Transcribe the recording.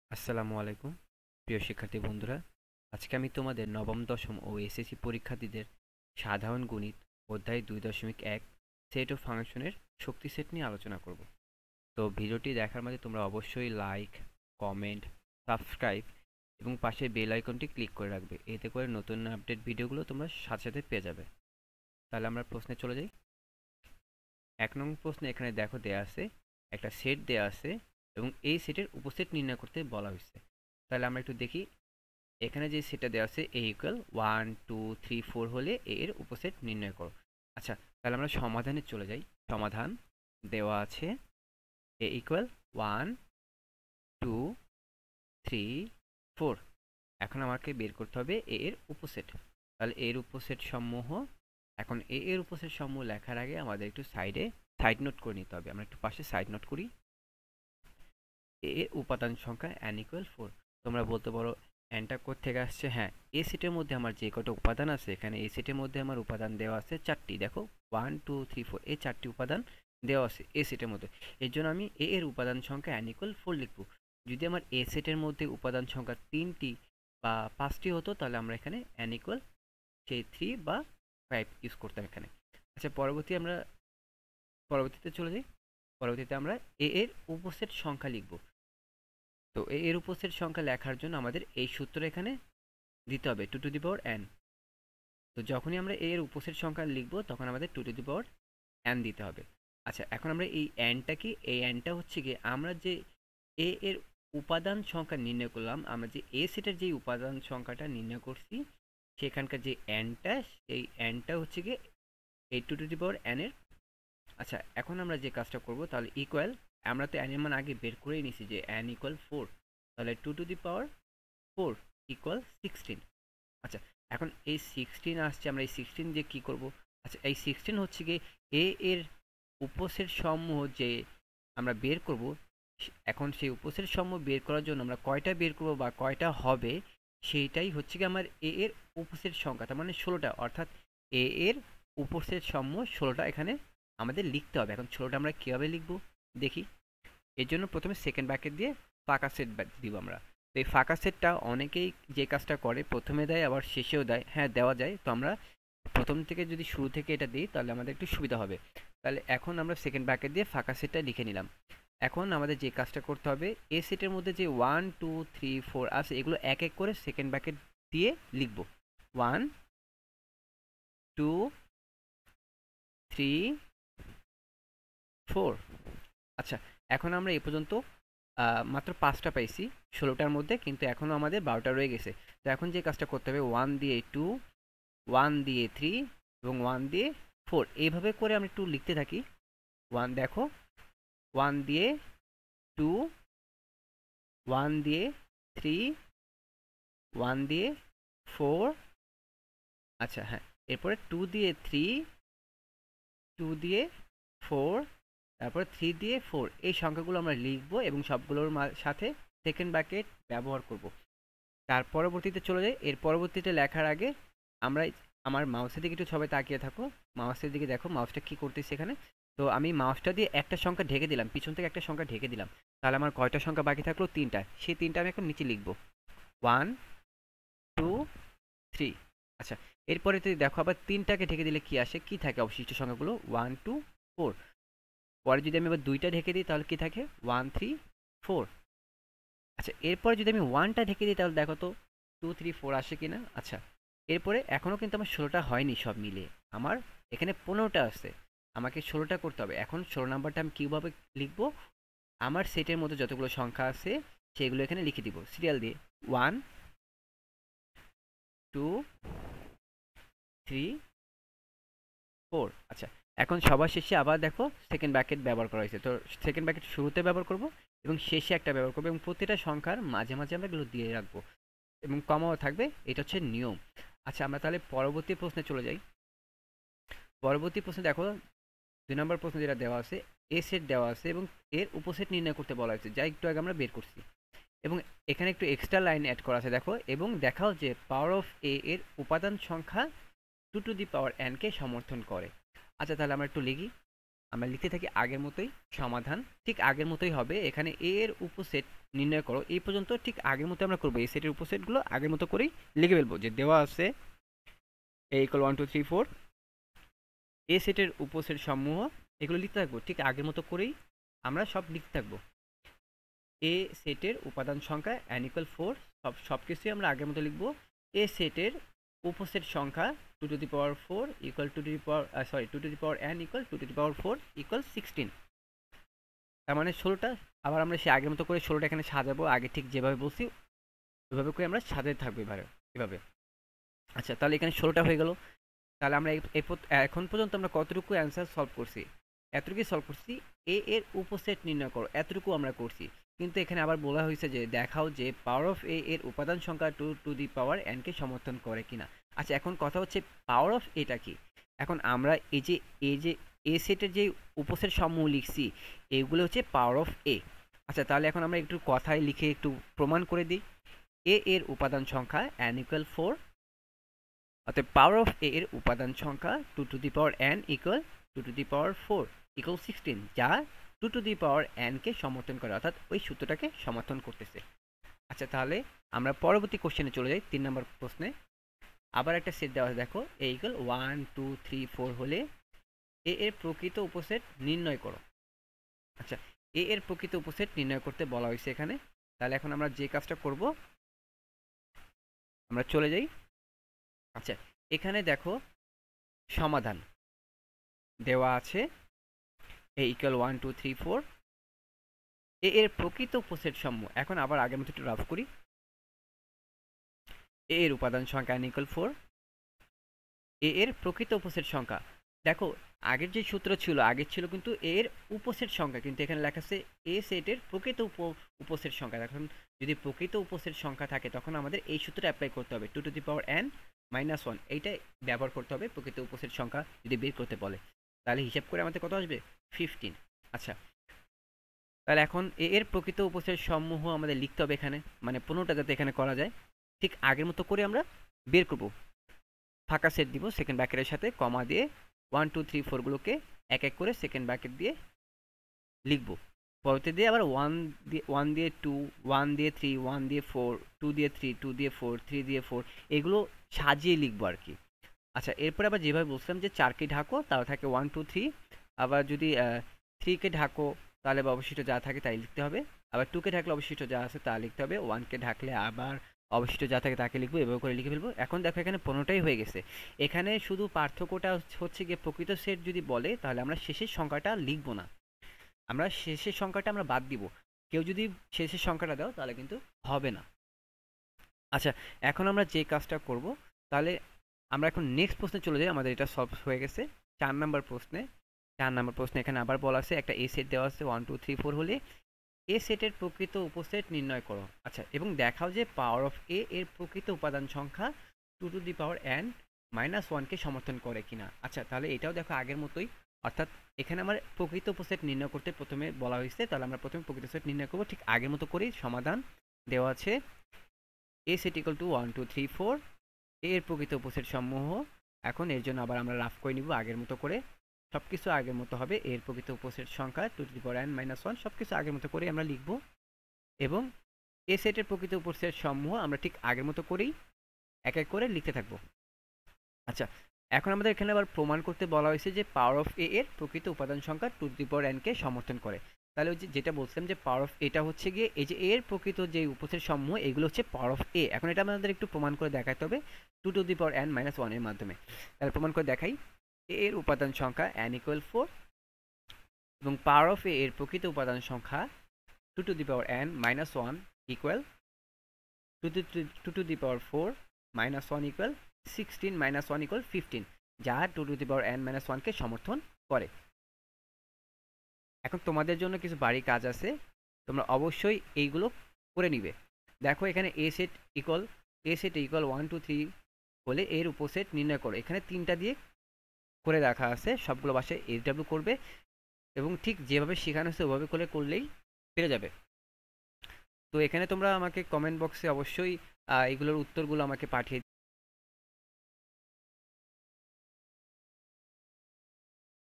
আসসালামু আলাইকুম প্রিয় শিক্ষার্থী বন্ধুরা। আজকে আমি তোমাদের নবম দশম ও এসএসসি পরীক্ষার্থীদের সাধারণ গণিত অধ্যায় 2.1 সেট ও ফাংশনের শক্তি সেট নিয়ে আলোচনা করব। তো ভিডিওটি দেখার মাঝে তোমরা অবশ্যই লাইক, কমেন্ট, সাবস্ক্রাইব এবং পাশে বেল আইকনটি ক্লিক করে রাখবে, এতে করে নতুন আপডেট ভিডিওগুলো তোমরা সাথে সাথে পেয়ে যাবে। তাহলে আমরা প্রশ্নে চলে যাই। 1 নং প্রশ্নে এখানে দেখো দেয়া আছে একটা সেট দেয়া আছে এবং এই সেটের উপসেট নির্ণয় করতে বলা হয়েছে। তাহলে আমরা একটু দেখি, এখানে যে সেটটা দেওয়া আছে এ ইকুয়াল 1 2 3 4 হলে এ এর উপসেট নির্ণয় করো। আচ্ছা, তাহলে আমরা সমাধানে চলে যাই। সমাধান দেওয়া আছে এ ইকুয়াল 1 2 3 4। এখন আমাকে বের করতে হবে এ এর উপসেট। তাহলে এর উপসেট সমূহ, এখন এ এর উপসেট সমূহ লেখার আগে আমাদের একটু সাইড নোট করে নিতে হবে। আমরা একটু পাশে সাইড নোট করি। এ এর উপাদান সংখ্যা n ইকুয়াল 4। তোমরা বলতে পারো nটা কোত্থেকে আসছে। হ্যাঁ, এ সেটের মধ্যে আমার যে কটা উপাদান আছে, এখানে এই সেটের মধ্যে আমার উপাদান দেওয়া আছে 4টি। দেখো 1 2 3 4 এই 4টি উপাদান দেওয়া আছে এ সেটের মধ্যে। এর জন্য আমি এ এর উপাদান সংখ্যা n ইকুয়াল 4 লিখব। যদি আমার এ সেটের মধ্যে উপাদান সংখ্যা 3টি বা 5টি হতো, তাহলে আমরা এখানে n ইকুয়াল সেই 3 বা 5 ইউজ করতাম এখানে। আচ্ছা, পরবর্তীতে চলে যাই। পরবর্তীতে আমরা এ এর উপসেট সংখ্যা লিখব। তো এর উপসেট সংখ্যা লেখার জন্য আমাদের এই সূত্র এখানে দিতে হবে 2 to the power n। তো যখনই আমরা এর উপসেট সংখ্যা লিখব তখন আমাদের 2 to the power n দিতে হবে। আচ্ছা, এখন আমরা এই nটা কি, এই nটা হচ্ছে কি আমরা যে এর উপাদান সংখ্যা নির্ণয় করলাম, আমরা যে এ সেটের যে উপাদান সংখ্যাটা নির্ণয় করছি সেখানকার যে nটা, সেই nটা হচ্ছে কি এই 2 to the power n এর। আচ্ছা, এখন আমরা যে কাজটা করব, তাহলে ইকুয়াল, আমরা তো n এর মান আগে বের করেই নিছি যে n ইকুয়াল 4। তাহলে 2 to the power 4 ইকুয়াল 16। আচ্ছা, এখন এই 16 আসছে, আমরা এই 16 দিয়ে কি করব? আচ্ছা, এই 16 হচ্ছে গিয়ে এ এর উপসেট সমূহ যে আমরা বের করব। এখন সেই উপসেট সমূহ বের করার জন্য আমরা কয়টা বের করব বা কয়টা হবে, সেইটাই হচ্ছে কি আমার এ এর উপসেট সংখ্যা, তার মানে 16টা। অর্থাৎ এ এর উপসেট সমূহ 16টা এখানে আমাদের লিখতে হবে। এখন 16টা আমরা কীভাবে লিখব দেখি। এর জন্য প্রথমে সেকেন্ড ব্র্যাকেট দিয়ে ফাঁকা সেট দিব আমরা। তো এই ফাঁকা সেটটা অনেকেই যে কাজটা করে প্রথমে দেয় আবার শেষেও দেয়। হ্যাঁ, দেওয়া যায়। তো আমরা প্রথম থেকে যদি শুরু থেকে এটা দিই তাহলে আমাদের একটু সুবিধা হবে। তাহলে এখন আমরা সেকেন্ড ব্র্যাকেট দিয়ে ফাঁকা সেটটা লিখে নিলাম। এখন আমাদের যে কাজটা করতে হবে, এ সেটের মধ্যে যে 1 2 3 4 আছে এগুলো এক এক করে সেকেন্ড ব্র্যাকেট দিয়ে লিখব। 1 2 3 4। আচ্ছা, এখন আমরা এ পর্যন্ত মাত্র 5টা পাইছি 16টার মধ্যে, কিন্তু এখনও আমাদের 12টা রয়ে গেছে। তো এখন যে কাজটা করতে হবে, 1 দিয়ে 2, 1 দিয়ে 3 এবং 1 দিয়ে 4, এইভাবে করে আমরা একটু লিখতে থাকি। 1 দেখো, 1 দিয়ে 2, 1 দিয়ে 3, 1 দিয়ে 4। আচ্ছা হ্যাঁ, এরপরে 2 দিয়ে 3, 2 দিয়ে 4, তারপরে 3 দিয়ে 4, এই সংখ্যাগুলো আমরা লিখব এবং সবগুলোর সাথে সেকেন্ড ব্র্যাকেট ব্যবহার করব। তার পরবর্তীতে চলে যাই। এর পরবর্তীতে লেখার আগে আমরা আমার মাউসের দিকে একটু সবাই তাকিয়ে থাকো। মাউসের দিকে দেখো মাউসটা কি করতেছে এখানে। তো আমি মাউসটা দিয়ে একটা সংখ্যা ঢেকে দিলাম, পিছন থেকে একটা সংখ্যা ঢেকে দিলাম। তাহলে আমার কয়টা সংখ্যা বাকি থাকলো? 3টা। সেই 3টা আমি এখন নিচে লিখবো, 1 2 3। আচ্ছা, এরপরে যদি দেখো আবার 3টাকে ঢেকে দিলে কি আসে, কি থাকে অবশিষ্ট সংখ্যাগুলো? 1 2 4। পরে যদি আমি আবার 2টা ঢেকে দিই তাহলে কি থাকে? 1 3 4। আচ্ছা, এরপরে যদি আমি 1টা ঢেকে দিই তাহলে দেখো তো 2 3 4 আসে কিনা। আচ্ছা, এরপরে এখনও কিন্তু আমার 16টা হয়নি সব মিলিয়ে, আমার এখানে 15টা আছে। আমাকে 16টা করতে হবে। এখন 16 নাম্বারটা আমি কীভাবে লিখবো? আমার সেটের মধ্যে যতগুলো সংখ্যা আছে সেগুলো এখানে লিখে দিব সিরিয়াল দিয়ে, 1 2 3 4। আচ্ছা, এখন সবার শেষে আবার দেখো সেকেন্ড ব্র্যাকেট ব্যবহার করা হয়েছে। তো সেকেন্ড ব্র্যাকেট শুরুতে ব্যবহার করব এবং শেষে একটা ব্যবহার করবো, এবং প্রতিটা সংখ্যার মাঝে মাঝে আমরা এগুলো দিয়ে রাখবো এবং কমাও থাকবে। এটা হচ্ছে নিয়ম। আচ্ছা, আমরা তাহলে পরবর্তী প্রশ্নে চলে যাই। পরবর্তী প্রশ্নে দেখো 2 নম্বর প্রশ্ন যেটা দেওয়া আছে, এ সেট দেওয়া আছে এবং এর উপসেট নির্ণয় করতে বলা হয়েছে, যা একটু আগে আমরা বের করছি। এবং এখানে একটু এক্সট্রা লাইন অ্যাড করা আছে দেখো, এবং দেখাও যে পাওয়ার অফ এ এর উপাদান সংখ্যা 2 to the power n কে সমর্থন করে। আচ্ছা, তাহলে আমরা একটু লিখি। আমরা লিখতে থাকি আগের মতোই সমাধান, ঠিক আগের মতোই হবে। এখানে এ এর উপসেট নির্ণয় করো, এই পর্যন্ত ঠিক আগের মতো আমরা করবো। এই সেটের উপসেটগুলো আগের মতো করেই লিখে ফেলবো, যে দেওয়া আছে এ ইকুয়াল 1 2 3 4, এ সেটের উপসেট সমূহ এগুলো লিখতে থাকবো, ঠিক আগের মতো করেই আমরা সব লিখতে থাকবো। এ সেটের উপাদান সংখ্যা n ইকুয়াল 4, সব কিছুই আমরা আগের মতো লিখবো। এ সেটের উপসেট সংখ্যা 2 to the power 4 equal 2 to the power 2 to the power n equal 2 to the power 4 equal 16। তার মানে 16টা। আবার আমরা সে আগের মতো করে 16টা এখানে সাজাবো, আগে ঠিক যেভাবে বলছি ওইভাবে করে আমরা সাজাতে থাকবো এভাবে। আচ্ছা, তাহলে এখানে 16টা হয়ে গেল। তাহলে আমরা এখন পর্যন্ত আমরা কতটুকু অ্যান্সার সলভ করছি? এতটুকুই সলভ করছি। এ এর উপসেট নির্ণয় করো, এতটুকু আমরা করছি। কিন্তু এখানে আবার বলা হয়েছে যে দেখাও যে পাওয়ার অফ এ এর উপাদান সংখ্যা 2 টু দি পাওয়ার n কে সমর্থন করে কিনা। আচ্ছা, এখন কথা হচ্ছে পাওয়ার অফ এটা কি। এখন আমরা এই যে এ সেটের যে উপসেট সমূহ লিখছি, এগুলো হচ্ছে পাওয়ার অফ এ। আচ্ছা, তাহলে এখন আমরা একটু কথায় লিখে একটু প্রমাণ করে দিই। এ এর উপাদান সংখ্যা n ইকুয়াল 4, অতএব পাওয়ার অফ এ এর উপাদান সংখ্যা 2 to the power n equal 2 to the power 4 equal 16, যা 2 টু দি পাওয়ার n কে সমর্থন করে, অর্থাৎ ওই সূত্রটাকে সমর্থন করতেছে। আচ্ছা, তাহলে আমরা পরবর্তী কোশ্চেনে চলে যাই। 3 নম্বর প্রশ্নে আবার একটা সেট দেওয়া আছে, দেখো এ ইকুয়াল 1 2 3 4 হলে এ এর প্রকৃত উপসেট নির্ণয় করো। আচ্ছা, এ এর প্রকৃত উপসেট নির্ণয় করতে বলা হয়েছে এখানে। তাহলে এখন আমরা যে কাজটা করব, আমরা চলে যাই। আচ্ছা, এখানে দেখো সমাধান দেওয়া আছে এ ইকুয়াল 1 2 3 4, এ এর প্রকৃত উপসেট সমূহ। এখন আবার আগের মতো একটু রাফ করি। এ এর উপাদান সংখ্যা n ইকুয়াল 4, এ এর প্রকৃত উপসেট সংখ্যা। দেখো আগের যে সূত্র ছিল, আগের ছিল কিন্তু এর উপসেট সংখ্যা, কিন্তু এখানে লেখা আছে এ সেটের প্রকৃত উপসেট সংখ্যা। এখন যদি প্রকৃত উপসেট সংখ্যা থাকে তখন আমাদের এই সূত্রটা অ্যাপ্লাই করতে হবে, 2 to the power n minus 1, এইটাই ব্যবহার করতে হবে প্রকৃত উপসেট সংখ্যা যদি বের করতে বলে। তাহলে হিসাব করে আমাদের কত আসবে? 15। আচ্ছা, তাহলে এখন এ এর প্রকৃত উপসেট সমূহ আমাদের লিখতে হবে এখানে, মানে 15টা যাতে এখানে করা যায়। ঠিক আগের মতো করে আমরা বের করব। ফাঁকা সেট দিব সেকেন্ড ব্র্যাকেটের সাথে, কমা দিয়ে 1 2 3 4 গুলোকে এক এক করে সেকেন্ড ব্র্যাকেট দিয়ে লিখব। পরবর্তী দিয়ে আবার 1 দিয়ে 2, 1 দিয়ে 3, 1 দিয়ে 4, 2 দিয়ে 3, 2 দিয়ে 4, 3 দিয়ে 4, এগুলো সাজিয়ে লিখবো আর কি। আচ্ছা, এরপরে আবার যেভাবে বলছিলাম যে 4কে ঢাকো, তাহলে থাকে 1 2 3। আবার যদি 3কে ঢাকো তাহলে অবশিষ্ট যা থাকে তাই লিখতে হবে। আবার 2কে ঢাকলে অবশিষ্ট যা আছে তা লিখতে হবে। 1কে ঢাকলে আবার অবশিষ্ট যা থাকে তাকে লিখবো, এভাবে করে লিখে ফেলবো। এখন দেখো এখানে 15টাই হয়ে গেছে। এখানে শুধু পার্থক্যটা হচ্ছে গিয়ে প্রকৃত সেট যদি বলে তাহলে আমরা শেষের সংখ্যাটা লিখবো না, আমরা শেষের সংখ্যাটা আমরা বাদ দিব। কেউ যদি শেষের সংখ্যাটা দাও তাহলে কিন্তু হবে না। আচ্ছা, এখন আমরা যে কাজটা করব, তাহলে আমরা এখন নেক্সট প্রশ্নে চলে যাই। আমাদের এটা সলভ হয়ে গেছে। 4 নম্বর প্রশ্নে এখানে আবার বলা আছে একটা এ সেট দেওয়া আছে 1 2 3 4 হলে এ সেটের প্রকৃত উপসেট নির্ণয় করো। আচ্ছা, এবং দেখাও যে পাওয়ার অফ এ এর প্রকৃত উপাদান সংখ্যা 2 to the power n minus 1 কে সমর্থন করে কিনা। আচ্ছা, তাহলে এটাও দেখো আগের মতোই, অর্থাৎ এখানে আমার প্রকৃত উপসেট নির্ণয় করতে প্রথমে বলা হয়েছে, তাহলে আমরা প্রথমে প্রকৃত সেট নির্ণয় করব। ঠিক আগের মতো করেই সমাধান দেওয়া আছে এ সেট ইকুয়াল টু 1 2 3 4, এর প্রকৃত উপসেট সমূহ। এখন এর জন্য আবার আমরা রাফ করে নিব আগের মতো করে, সবকিছু আগের মতো হবে। এর প্রকৃত উপসেট সংখ্যা 2 to the power n minus 1, সবকিছু আগের মতো করে আমরা লিখব। এবং এ সেটের প্রকৃত উপসেট সমূহ আমরা ঠিক আগের মতো করেই এক এক করে লিখতে থাকবো। আচ্ছা, এখন আমাদের এখানে আবার প্রমাণ করতে বলা হয়েছে যে পাওয়ার অফ এ এর প্রকৃত উপাদান সংখ্যা 2 টু দি পাওয়ার n কে সমর্থন করে। তাহলে ওই যেটা বলছিলাম যে পাওয়ার অফ এটা হচ্ছে গিয়ে এই যে এর প্রকৃত যে উপসেট সমূহ এগুলো হচ্ছে পাওয়ার অফ এ। এখন এটা আমাদের একটু প্রমাণ করে দেখাতে হবে 2 to the power n minus 1 এর মাধ্যমে। তাহলে প্রমাণ করে দেখাই। এ এর উপাদান সংখ্যা n ইকুয়াল 4 এবং পাওয়ার অফ এ এর প্রকৃত উপাদান সংখ্যা 2 to the power n minus 1 equal 2 to the power 4 minus 1 equal 16 minus 1 equal 15, যা 2 to the power n minus 1 কে সমর্থন করে। এখন তোমাদের জন্য কিছু বাড়ি কাজ আছে, তোমরা অবশ্যই এইগুলো করে নিবে। দেখো এখানে এ সেট ইকুয়াল 1 2 3 হলে এর উপসেট নির্ণয় করো। এখানে 3টা দিয়ে করে রাখা আছে, সবগুলো বাসায় SW করবে এবং ঠিক যেভাবে শেখানো হয়েছে ওভাবে করে করলেই পেরে যাবে। তো এখানে তোমরা আমাকে কমেন্ট বক্সে অবশ্যই এগুলোর উত্তরগুলো আমাকে পাঠিয়ে